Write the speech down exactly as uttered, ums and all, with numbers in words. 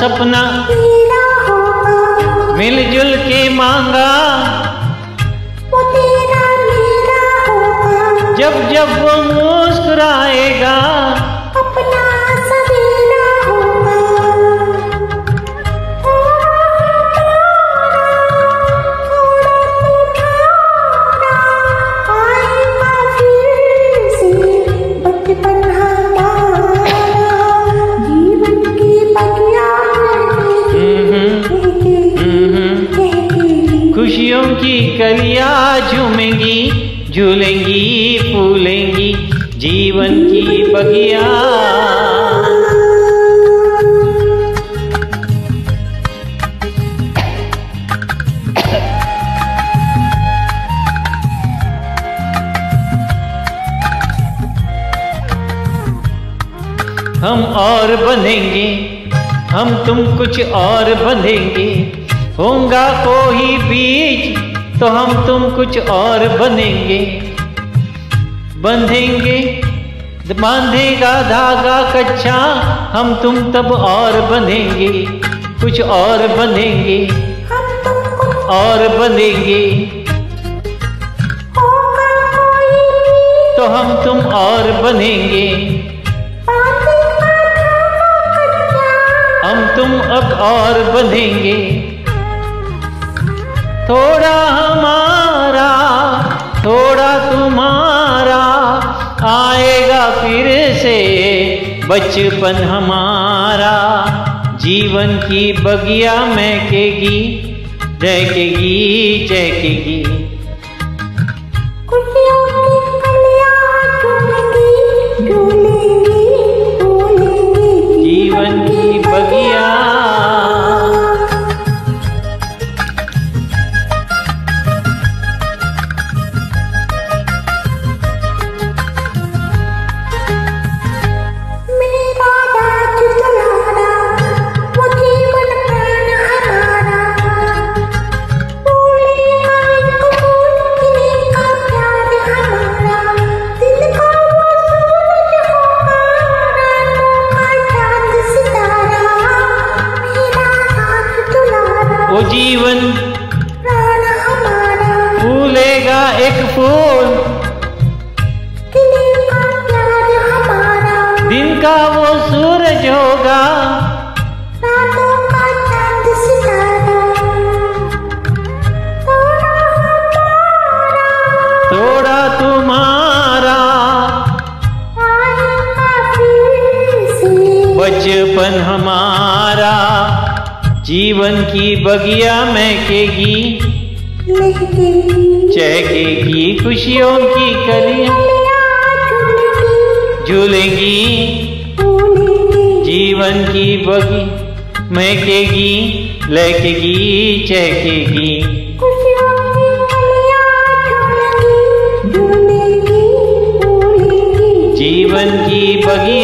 सपना तेरा होगा, मिलजुल के मांगा, वो तेरा मेरा होगा, जब जब वो मुस्कुराएगा, अपना सवेरा होगा। आएगा फिर से बचपन हमारा, जीवन की बगिया खुशियों की कलियां झूमेंगी, झूलेंगी, फूलेंगी, जीवन की बगिया। हम और बनेंगे, हम तुम कुछ और बनेंगे, होगा कोई बीच तो हम तुम कुछ और बनेंगे, बंधेंगे बांधेगा धागा कच्चा, हम तुम तब और बनेंगे, कुछ और बनेंगे, और बनेंगे, तो हम तुम और बनेंगे, हम तुम अब और बनेंगे, थोड़ा हमारा थोड़ा तुम्हारा, आएगा फिर से बचपन हमारा, जीवन की बगिया महकेगी, दहकेगी, चहकेगी, खुशियों की कलियां झूमेंगी, झूलेंगी, फूलेंगी, जीवन की बगिया। वो जीवन फूलेगा एक फूल, दिन का वो सूरज होगा, थोड़ा तुम्हारा बचपन हमारा, जीवन की बगिया महकेगी, चहकेगी, खुशियों की कलियां झूलेंगी, जीवन की बगी महकेगी, लहकेगी, चहकेगी, जीवन की बगी